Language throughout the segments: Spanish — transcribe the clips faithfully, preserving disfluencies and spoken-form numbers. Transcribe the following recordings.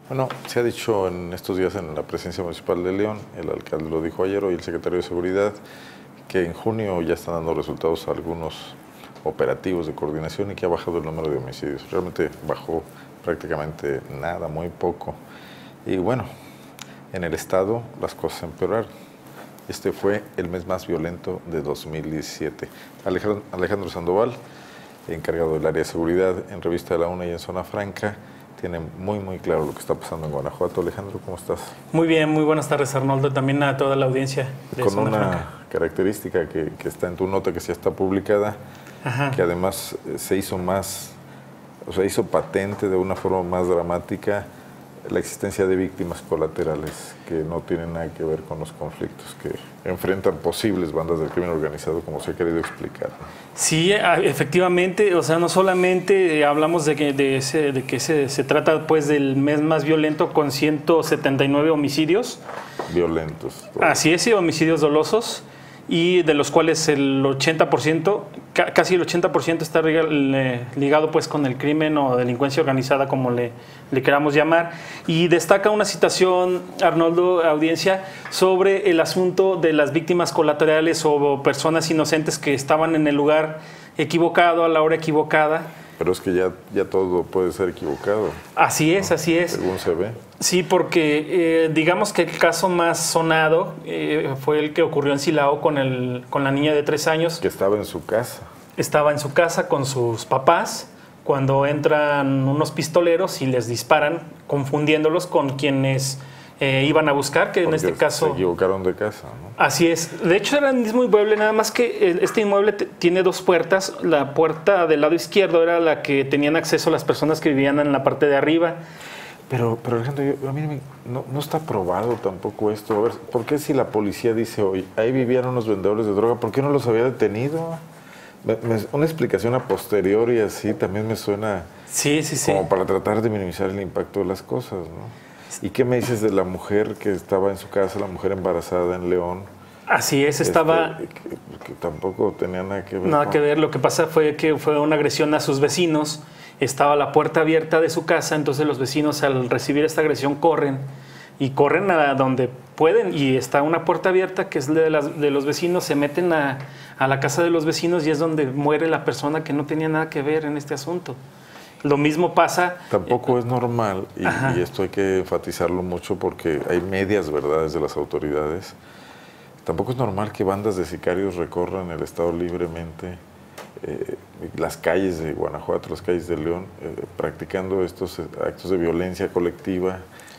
Bueno, se ha dicho en estos días en la Presidencia Municipal de León, el alcalde lo dijo ayer, hoy el secretario de Seguridad, que en junio ya están dando resultados algunos operativos de coordinación y que ha bajado el número de homicidios. Realmente bajó prácticamente nada, muy poco. Y bueno, en el estado las cosas empeoraron. Este fue el mes más violento de dos mil diecisiete. Alejandro, Alejandro Sandoval, encargado del área de seguridad en Revista de la UNA y en Zona Franca, tiene muy, muy claro lo que está pasando en Guanajuato. Alejandro, ¿cómo estás? Muy bien, muy buenas tardes, Arnoldo, también a toda la audiencia de Con Zona una Franca. característica que, que está en tu nota, que ya está publicada, Ajá. que además se hizo más, o sea, hizo patente de una forma más dramática la existencia de víctimas colaterales que no tienen nada que ver con los conflictos que enfrentan posibles bandas del crimen organizado, como se ha querido explicar. Sí, efectivamente, o sea, no solamente hablamos de que, de ese, de que se, se trata pues del mes más violento con ciento setenta y nueve homicidios. Violentos. Todos. Así es, y homicidios dolosos, y de los cuales el ochenta por ciento, casi el ochenta por ciento está ligado pues con el crimen o delincuencia organizada, como le, le queramos llamar. Y destaca una citación, Arnoldo, audiencia, sobre el asunto de las víctimas colaterales o personas inocentes que estaban en el lugar equivocado, a la hora equivocada. Pero es que ya, ya todo puede ser equivocado. Así es, ¿no? Así es. Según se ve. Sí, porque eh, digamos que el caso más sonado eh, fue el que ocurrió en Silao con, el, con la niña de tres años. Que estaba en su casa. Estaba en su casa con sus papás cuando entran unos pistoleros y les disparan, confundiéndolos con quienes eh, iban a buscar, que Porque en este caso... se equivocaron de casa, ¿no? Así es. De hecho era el mismo inmueble, nada más que este inmueble tiene dos puertas. La puerta del lado izquierdo era la que tenían acceso las personas que vivían en la parte de arriba. Pero, pero Alejandro, yo, a mí me, no, no está probado tampoco esto. A ver, ¿por qué si la policía dice hoy, ahí vivían unos vendedores de droga, ¿por qué no los había detenido? Me, me, una explicación a posteriori así también me suena sí, sí, sí. como para tratar de minimizar el impacto de las cosas, ¿no? ¿Y qué me dices de la mujer que estaba en su casa, la mujer embarazada en León? Así es, estaba... Este, que, que tampoco tenía nada que ver. Nada con... que ver, lo que pasa fue que fue una agresión a sus vecinos, estaba la puerta abierta de su casa, entonces los vecinos al recibir esta agresión corren, y corren a donde pueden, y está una puerta abierta que es de, las, de los vecinos, se meten a, a la casa de los vecinos y es donde muere la persona que no tenía nada que ver en este asunto. Lo mismo pasa... Tampoco es normal, y, y esto hay que enfatizarlo mucho porque hay medias verdades de las autoridades. Tampoco es normal que bandas de sicarios recorran el estado libremente, eh, las calles de Guanajuato, las calles de León, eh, practicando estos actos de violencia colectiva,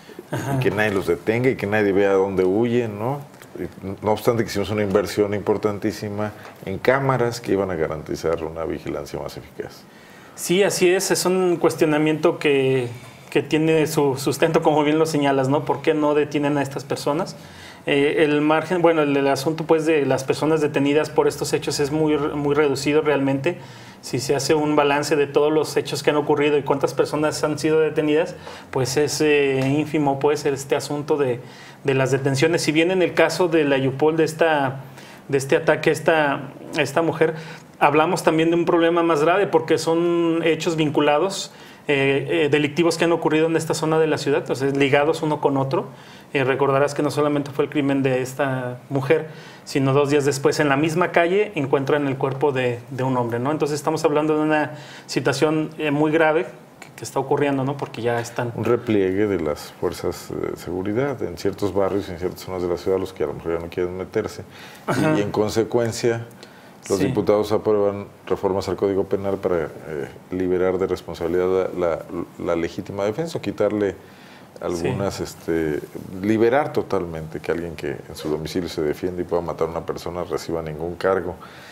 y que nadie los detenga y que nadie vea a dónde huyen, ¿no? No obstante que hicimos una inversión importantísima en cámaras que iban a garantizar una vigilancia más eficaz. Sí, así es, es un cuestionamiento que, que tiene su sustento, como bien lo señalas, ¿no? ¿Por qué no detienen a estas personas? Eh, el margen, bueno, el, el asunto pues de las personas detenidas por estos hechos es muy, muy reducido realmente. Si se hace un balance de todos los hechos que han ocurrido y cuántas personas han sido detenidas, pues es eh, ínfimo pues este asunto de, de las detenciones. Si bien en el caso de la Yupol, de, esta, de este ataque a esta, a esta mujer, hablamos también de un problema más grave porque son hechos vinculados, eh, eh, delictivos que han ocurrido en esta zona de la ciudad, entonces ligados uno con otro. Eh, recordarás que no solamente fue el crimen de esta mujer, sino dos días después en la misma calle encuentran el cuerpo de, de un hombre, ¿no? Entonces estamos hablando de una situación eh, muy grave que, que está ocurriendo, ¿no? Porque ya están... Un repliegue de las fuerzas de seguridad en ciertos barrios y en ciertas zonas de la ciudad, los que a lo mejor ya no quieren meterse. Y, y en consecuencia... Los sí. diputados aprueban reformas al Código Penal para eh, liberar de responsabilidad la, la, la legítima defensa, quitarle algunas, sí. este, liberar totalmente que alguien que en su domicilio se defiende y pueda matar a una persona reciba ningún cargo.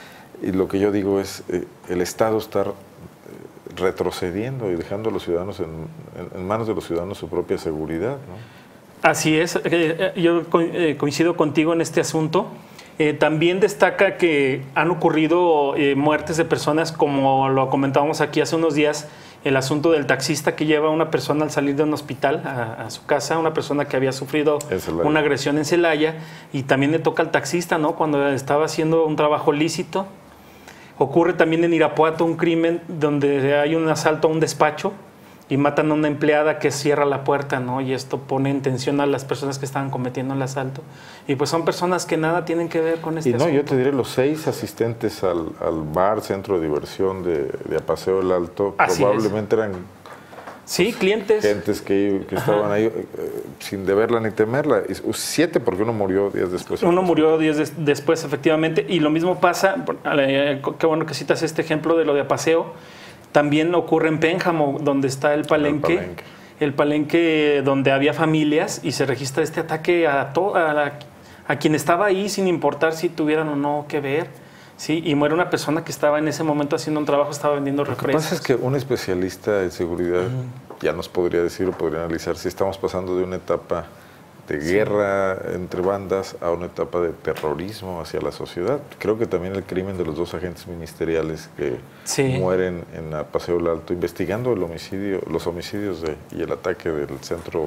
Y lo que yo digo es, eh, el Estado estar eh, retrocediendo y dejando a los ciudadanos en, en, en manos de los ciudadanos su propia seguridad, ¿no? Así es, eh, yo eh, coincido contigo en este asunto. Eh, también destaca que han ocurrido eh, muertes de personas, como lo comentábamos aquí hace unos días, el asunto del taxista que lleva a una persona al salir de un hospital a, a su casa, una persona que había sufrido una agresión en Celaya, y también le toca al taxista, ¿no? Cuando estaba haciendo un trabajo lícito. Ocurre también en Irapuato un crimen donde hay un asalto a un despacho y matan a una empleada que cierra la puerta, ¿no? Y esto pone en tensión a las personas que estaban cometiendo el asalto. Y pues son personas que nada tienen que ver con este Y no, asunto. yo te diré, los seis asistentes al, al bar, centro de diversión de, de Apaseo el Alto, Así probablemente es. eran sí, pues, clientes. gentes que, que estaban ahí eh, sin deberla ni temerla. Y, siete, porque uno murió días después. Uno murió días des, después, efectivamente. Y lo mismo pasa, eh, qué bueno que citas este ejemplo de lo de Apaseo. También ocurre en Pénjamo, donde está el palenque, el palenque, el palenque donde había familias y se registra este ataque a, to, a, la, a quien estaba ahí sin importar si tuvieran o no que ver. Sí, y muere una persona que estaba en ese momento haciendo un trabajo, estaba vendiendo refrescos. Lo que pasa es que un especialista en seguridad uh-huh. ya nos podría decir o podría analizar si estamos pasando de una etapa de guerra sí. entre bandas a una etapa de terrorismo hacia la sociedad. Creo que también el crimen de los dos agentes ministeriales que sí. mueren en Apaseo el Alto, investigando el homicidio, los homicidios de, y el ataque del centro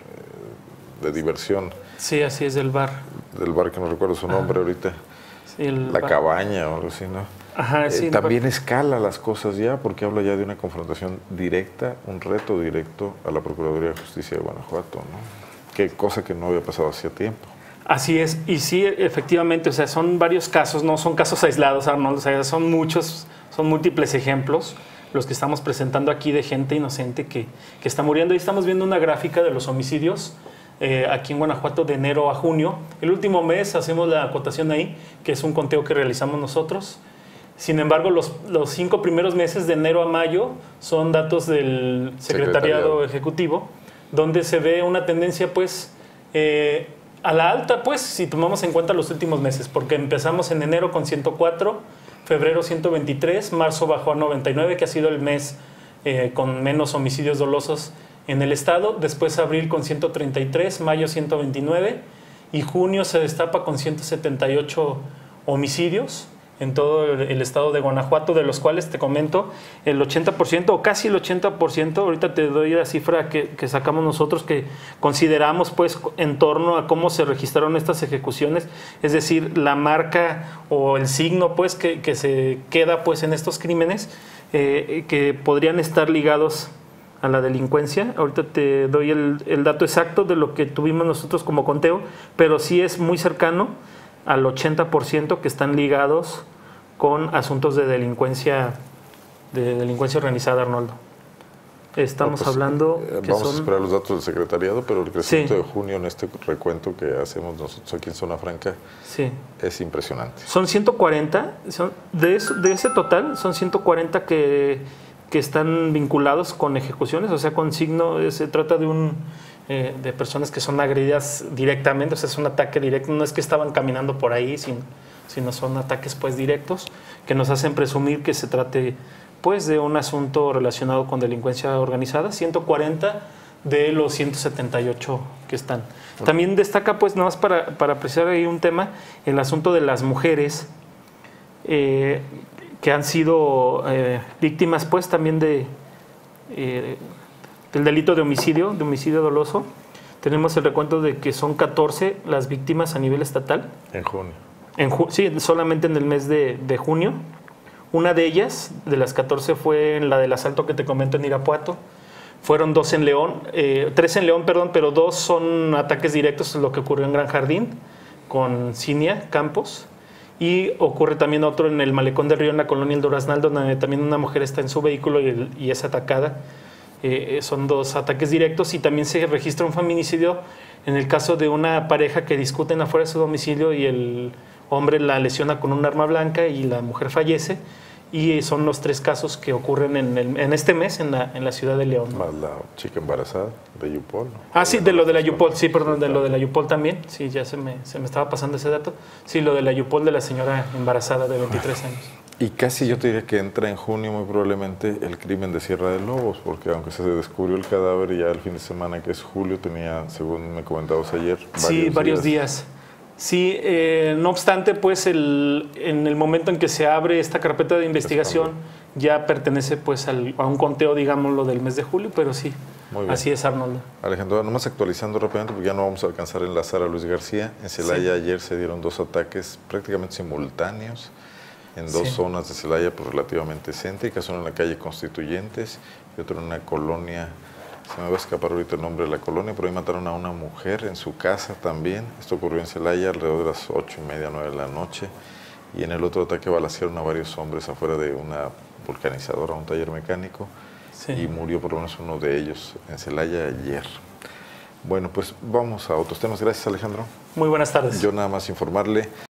eh, de diversión. Sí, así es, del bar. Del bar que no recuerdo su nombre ah. ahorita. Sí, el la bar. Cabaña o algo así, ¿no? Ajá, sí, eh, también no, escala las cosas ya, porque habla ya de una confrontación directa, un reto directo a la Procuraduría de Justicia de Guanajuato, ¿no? Qué cosa que no había pasado hacía tiempo. Así es, y sí, efectivamente, o sea, son varios casos, no son casos aislados, Arnold, o sea, son muchos, son múltiples ejemplos los que estamos presentando aquí de gente inocente que, que está muriendo. Y estamos viendo una gráfica de los homicidios eh, aquí en Guanajuato de enero a junio. El último mes hacemos la acotación ahí, que es un conteo que realizamos nosotros. Sin embargo, los, los cinco primeros meses de enero a mayo son datos del Secretariado, Secretariado. Ejecutivo, donde se ve una tendencia pues eh, a la alta, pues si tomamos en cuenta los últimos meses, porque empezamos en enero con ciento cuatro, febrero ciento veintitrés, marzo bajó a noventa y nueve, que ha sido el mes eh, con menos homicidios dolosos en el estado, después abril con ciento treinta y tres, mayo ciento veintinueve y junio se destapa con ciento setenta y ocho homicidios en todo el estado de Guanajuato, de los cuales te comento, el ochenta por ciento o casi el ochenta por ciento, ahorita te doy la cifra que, que sacamos nosotros, que consideramos pues en torno a cómo se registraron estas ejecuciones, es decir, la marca o el signo pues que, que se queda pues en estos crímenes, eh, que podrían estar ligados a la delincuencia. Ahorita te doy el, el dato exacto de lo que tuvimos nosotros como conteo, pero sí es muy cercano al ochenta por ciento que están ligados con asuntos de delincuencia de delincuencia organizada, Arnoldo. Estamos no, pues, hablando eh, que vamos son... a esperar los datos del secretariado, pero el crecimiento sí. de junio en este recuento que hacemos nosotros aquí en Zona Franca sí. es impresionante. Son ciento cuarenta, son, de, eso, de ese total son ciento cuarenta que, que están vinculados con ejecuciones, o sea, con signo, se trata de un Eh, de personas que son agredidas directamente, o sea, es un ataque directo, no es que estaban caminando por ahí, sino, sino son ataques pues directos que nos hacen presumir que se trate pues de un asunto relacionado con delincuencia organizada. ciento cuarenta de los ciento setenta y ocho que están. También destaca pues nada más para, para apreciar ahí un tema, el asunto de las mujeres eh, que han sido eh, víctimas pues también de eh, el delito de homicidio, de homicidio doloso. Tenemos el recuento de que son catorce las víctimas a nivel estatal. En junio. En ju sí, solamente en el mes de, de junio. Una de ellas, de las catorce, fue en la del asalto que te comento en Irapuato. Fueron dos en León, eh, tres en León, perdón, pero dos son ataques directos, lo que ocurrió en Gran Jardín con Cinia Campos. Y ocurre también otro en el Malecón del Río, en la colonia El Duraznal, donde también una mujer está en su vehículo y, el, y es atacada. Eh, son dos ataques directos, y también se registra un feminicidio en el caso de una pareja que discuten afuera de su domicilio y el hombre la lesiona con un arma blanca y la mujer fallece, y son los tres casos que ocurren en, el, en este mes en la, en la ciudad de León. Más la chica embarazada de Yupol, ¿no? Ah, sí, de lo de la Yupol, sí, perdón, de lo de la Yupol también, sí, ya se me, se me estaba pasando ese dato, sí, lo de la Yupol de la señora embarazada de veintitrés años. Y casi yo te diría que entra en junio muy probablemente el crimen de Sierra de Lobos, porque aunque se descubrió el cadáver ya el fin de semana, que es julio, tenía, según me comentabas ayer, varios sí, varios días. días. Sí, eh, no obstante, pues el, en el momento en que se abre esta carpeta de investigación ya pertenece pues al, a un conteo, digámoslo, del mes de julio, pero sí, así es, Arnoldo. Alejandro, nomás actualizando rápidamente, porque ya no vamos a alcanzar a enlazar a Luis García. En Celaya sí. ayer se dieron dos ataques prácticamente simultáneos en dos sí. zonas de Celaya pues, relativamente céntricas, una en la calle Constituyentes y otro en una colonia, se me va a escapar ahorita el nombre de la colonia, pero ahí mataron a una mujer en su casa también. Esto ocurrió en Celaya alrededor de las ocho y media, nueve de la noche. Y en el otro ataque balacearon a varios hombres afuera de una vulcanizadora, un taller mecánico, sí. Y murió por lo menos uno de ellos en Celaya ayer. Bueno, pues vamos a otros temas. Gracias, Alejandro. Muy buenas tardes. Yo nada más informarle